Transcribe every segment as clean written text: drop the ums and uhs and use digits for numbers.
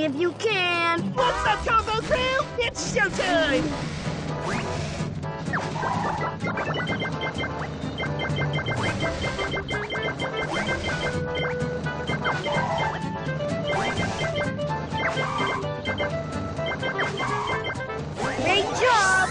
if you can. What's up, Combo Crew? It's showtime! Great job!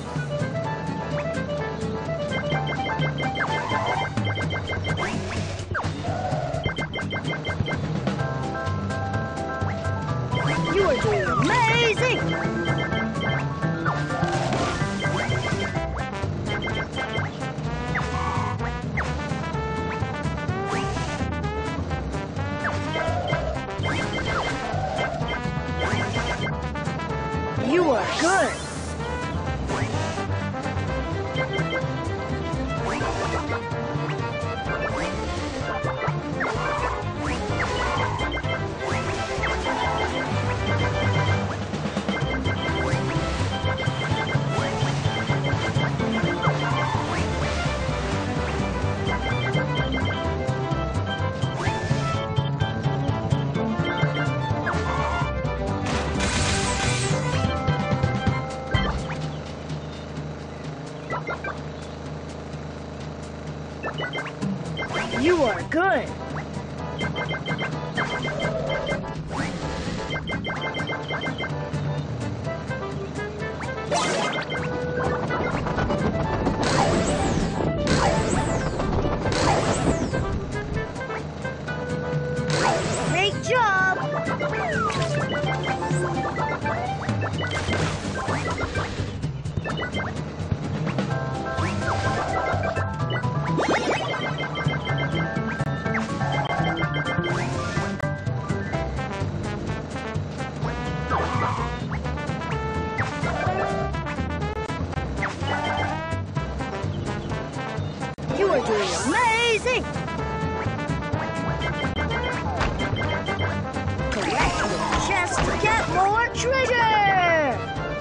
You are doing amazing! You are good! You are good! Great job! You are doing amazing! Collect the chest to get more treasure!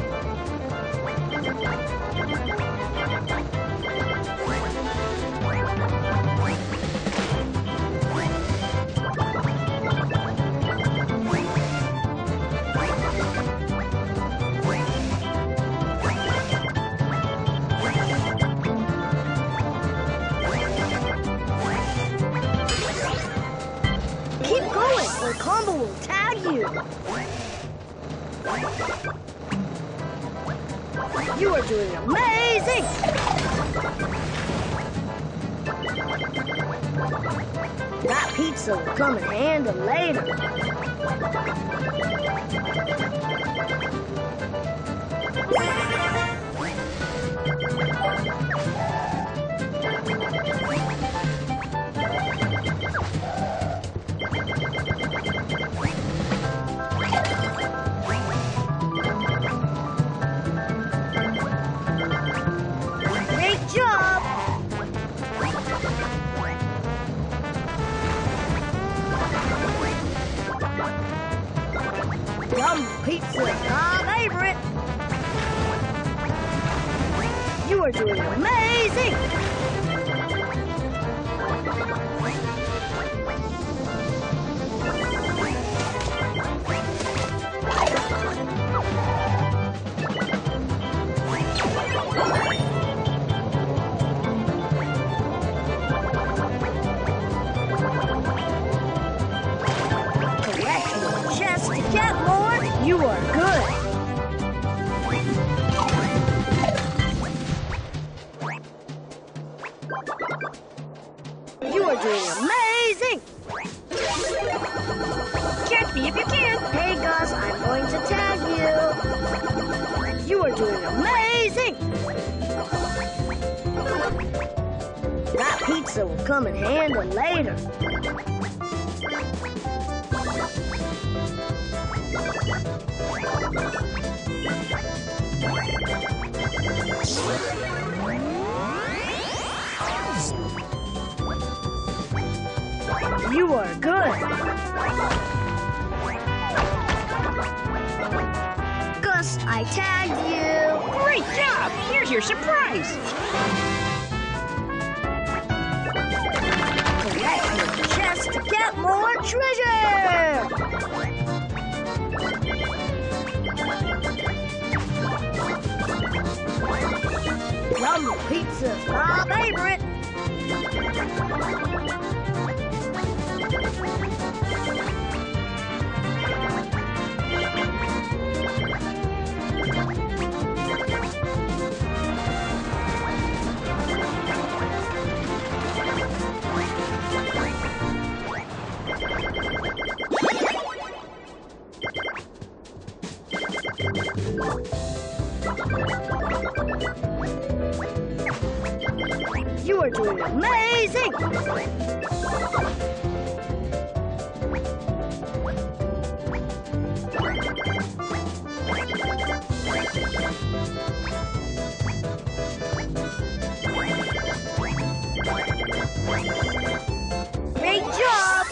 Keep going, or Combo will tag you. You are doing amazing! That pizza will come in handy later. Great job! Yum pizza is my favorite! You are doing amazing! Collect your chest to get more. You are good. You are doing amazing. Catch me if you can! Hey, Gus, I'm going to tag you. You are doing amazing. That pizza will come in handy later. You are good. Gus, I tagged you. Great job! Here's your surprise! Collect your chest to get more treasure. Yum! Pizza's my favorite! You are doing amazing! Great job!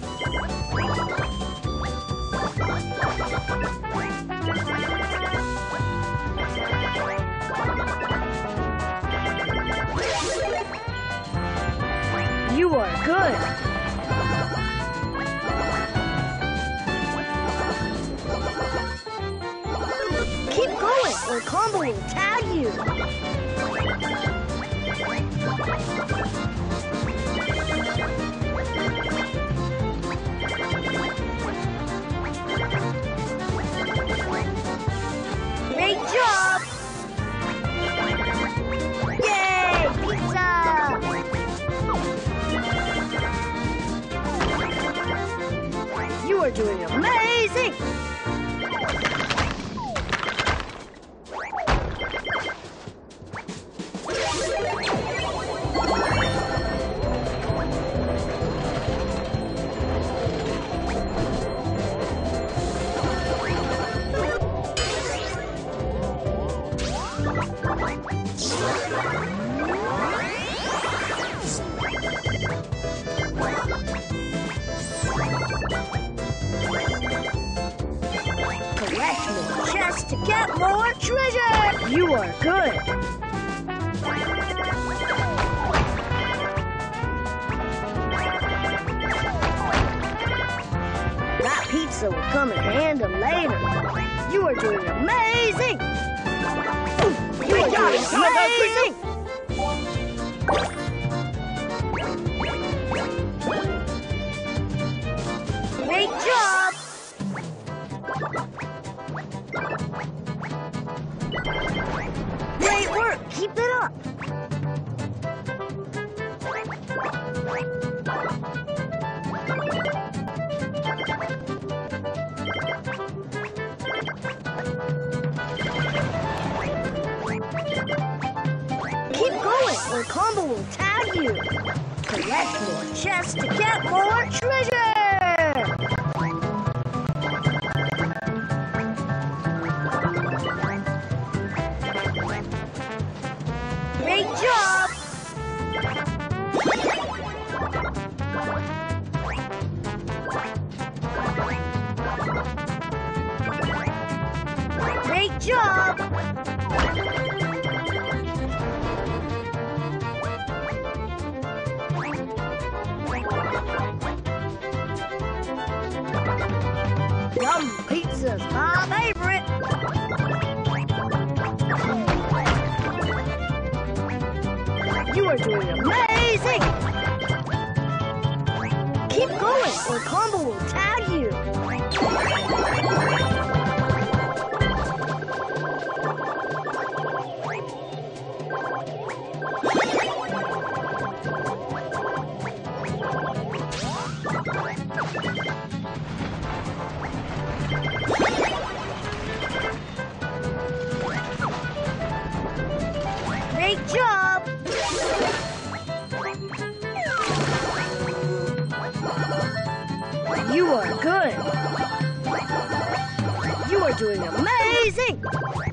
You are good. Keep going or Combo will tag you. Great job! Yay! Pizza! You are doing amazing! Collect more chests to get more treasure! You are good! That pizza will come in handy later. You are doing amazing! You are doing amazing! Great job! Great work! Keep it up! Keep going or Combo will tag you. Collect more chests to get more treasure! Great job! Great job! Yum! Pizza's my favorite! You are doing amazing! Keep going or Combo will tag you! Great job! You are good! You are doing amazing!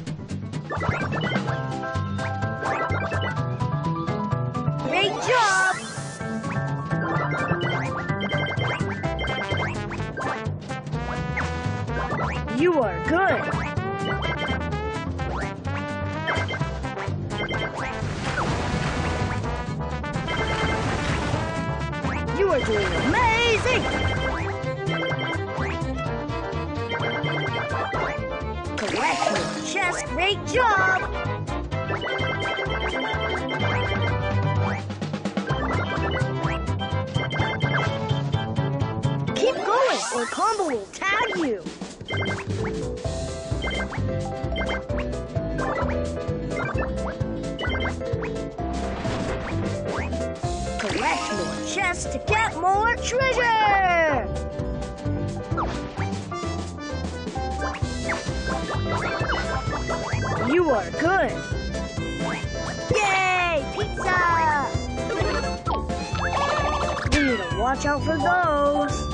Great job! You are good! You are doing amazing! Collect more chests, great job! or Combo will tag you. Collect more chests to get more treasure! You are good! Yay! Pizza! We need to watch out for those.